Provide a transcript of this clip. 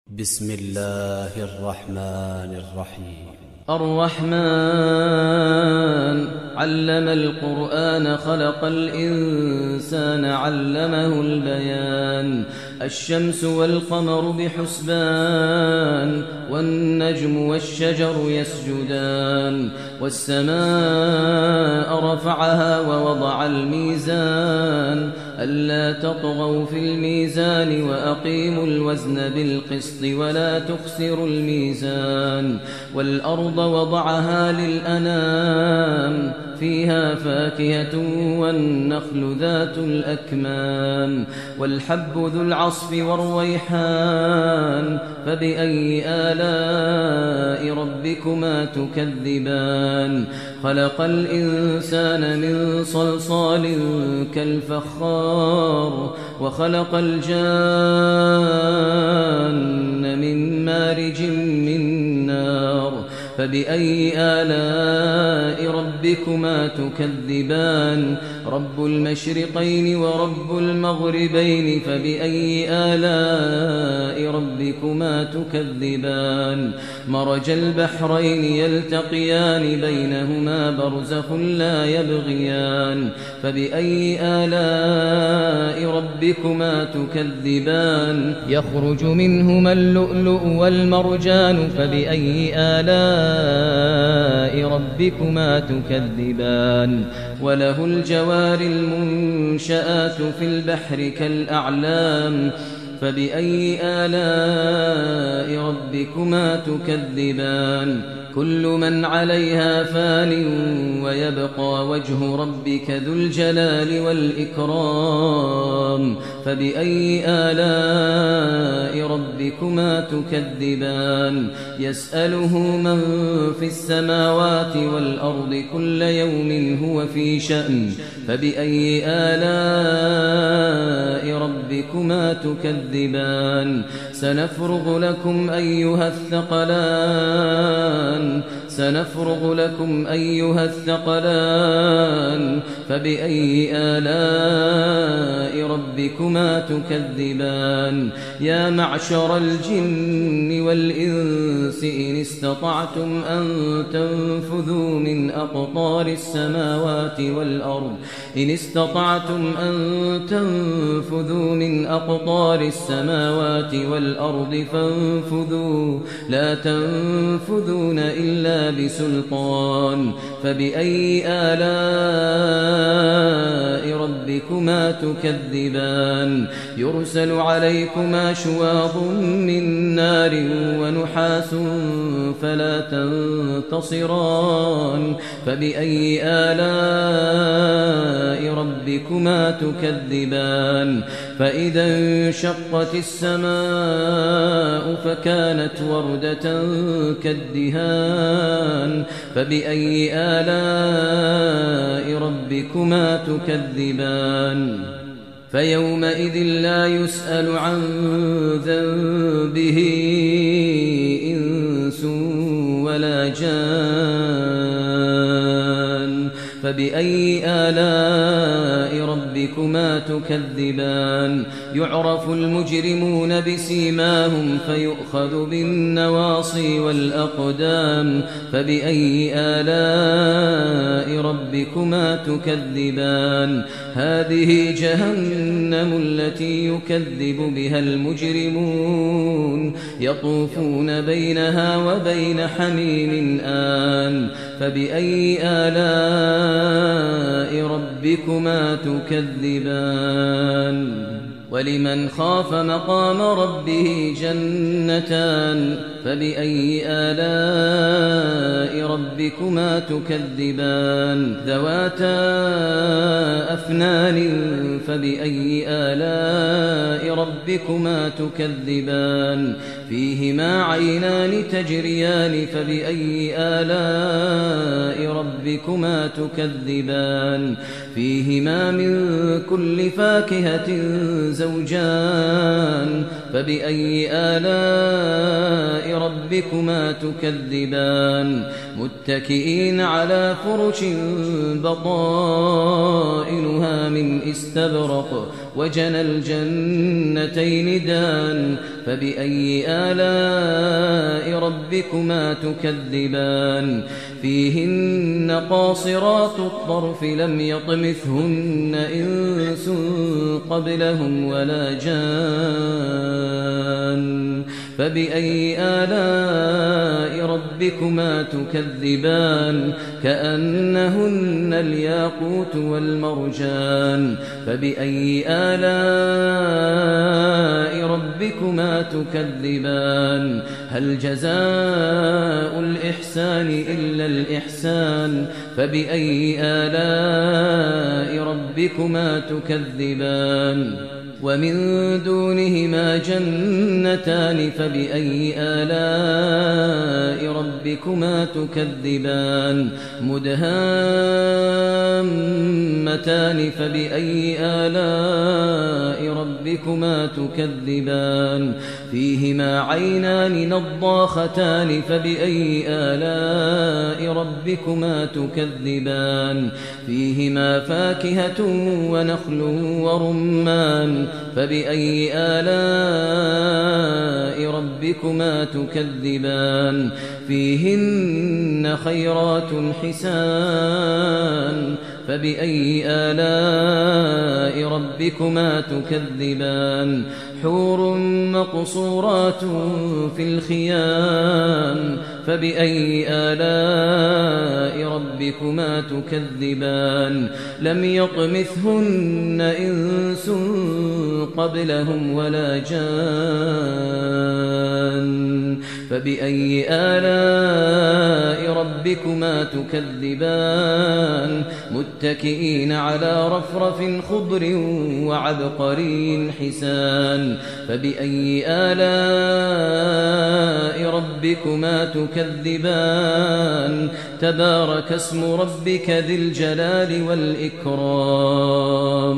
بسم الله الرحمن الرحيم. الرحمن علم القرآن خلق الإنسان علمه البيان. الشمس والقمر بحسبان والنجم والشجر يسجدان والسماء رفعها ووضع الميزان ألا تطغوا في الميزان وأقيموا الوزن بالقسط ولا تخسروا الميزان والأرض وضعها للأنام فيها فاكهة والنخل ذات الأكمام والحب ذو العصف والريحان فبأي آلاء ربكما تكذبان. خلق الإنسان من صلصال كالفخار وخلق الجان من مارج من نار فبأي آلاء ربكما تكذبان. رب المشرقين ورب المغربين فبأي آلاء ربكما تكذبان. مرج البحرين يلتقيان بينهما برزخ لا يبغيان فبأي آلاء ربكما تكذبان. يخرج منهما اللؤلؤ والمرجان فبأي آلاء ربكما تكذبان. وله الجوار المنشآت في البحر كالأعلام فبأي آلاء ربكما تكذبان. كل من عليها فان ويبقى وجه ربك ذو الجلال والإكرام فبأي آلاء ربكما تكذبان. يسأله من في السماوات والأرض كل يوم هو في شأن فبأي آلاء ربكما تكذبان. سنفرغ لكم أيها الثقلان فبأي آلاء ربكما تكذبان. يا معشر الجن والإنس إن استطعتم أن تنفذوا من أقطار السماوات والأرض فانفذوا لا تنفذون إلا بسلطان فبأي آلاء ربكما تكذبان. يرسل عليكما شواظ من نار ونحاس فلا تنتصران فبأي آلاء ربكما تكذبان. فإذا انشقت السماء فكانت وردة كالدهان فبأي آلاء ربكما تكذبان. فيومئذ لا يسأل عن ذنبه إنس ولا جان فبأي آلاء ربكما تكذبان. يعرف المجرمون بسيماهم فيؤخذ بالنواصي والأقدام فبأي آلاء ربكما تكذبان. هذه جهنم التي يكذب بها المجرمون يطوفون بينها وبين حميم آن فبأي آلاء ربكما تكذبان. ولمن خاف مقام ربه جنتان فبأي آلاء ربكما تكذبان. ذواتا أفنان فبأي آلاء ربكما تكذبان. فيهما عينان تجريان فبأي آلاء ربكما تكذبان. فيهما من كل فاكهة زوجان فبأي آلاء ربكما تكذبان. متكئين على فرش بطائنها من استبرق وجنى الجنتين دان فبأي آلاء ربكما تكذبان فيهن قاصرات الطرف لم يطمثهن إنس قبلهم ولا جان فبأي آلاء ربكما تكذبان كأنهن الياقوت والمرجان فبأي آلاء ربكما تكذبان هل جزاء الإحسان إلا الإحسان فبأي آلاء ربكما تكذبان ومن دونهما جنتان فبأي آلاء ربكما تكذبان مدهامتان فبأي آلاء ربكما تكذبان فيهما عينان نضاختان فبأي آلاء ربكما تكذبان فيهما فاكهة ونخل ورمان فبأي آلاء ربكما تكذبان فيهن خيرات حسان فبأي آلاء ربكما تكذبان حور مقصورات في الخيام فبأي آلاء ربكما تكذبان لم يطمثهن إنس قبلهم ولا جان فبأي آلاء ربكما تكذبان متكئين على رفرف خضر وعبقري حسان فبأي آلاء ربكما تكذبان تبارك اسم ربك ذي الجلال والإكرام